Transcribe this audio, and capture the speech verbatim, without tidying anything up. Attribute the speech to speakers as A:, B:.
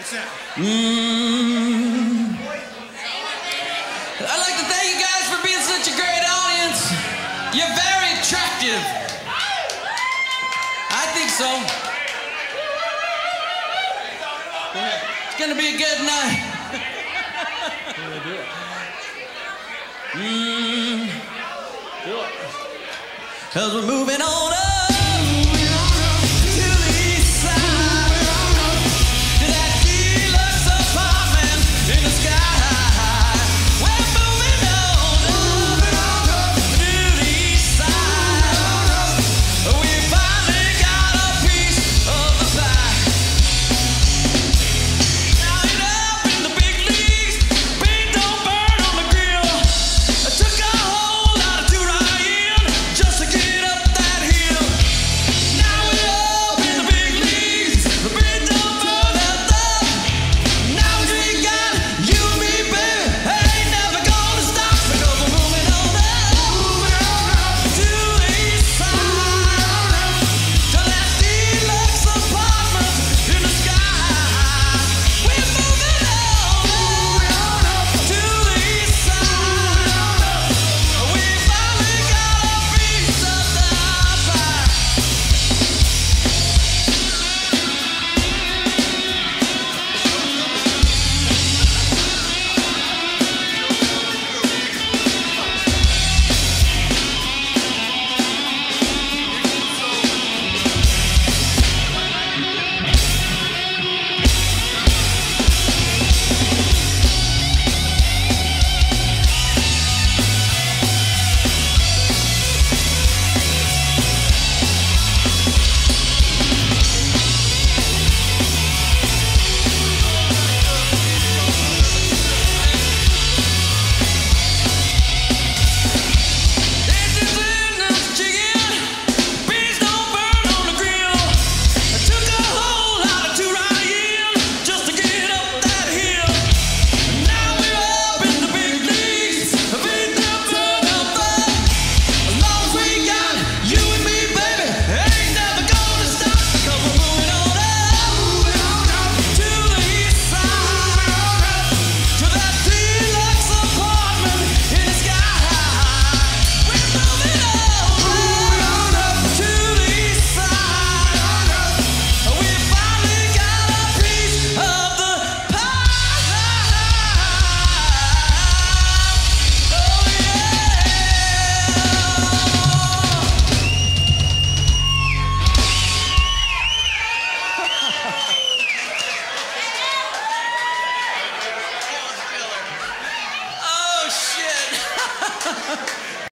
A: What's that?
B: Mm. I'd like to thank you guys for being such a great audience. You're very attractive. I think so. It's gonna be a good night. Mm. Cause we're moving on up.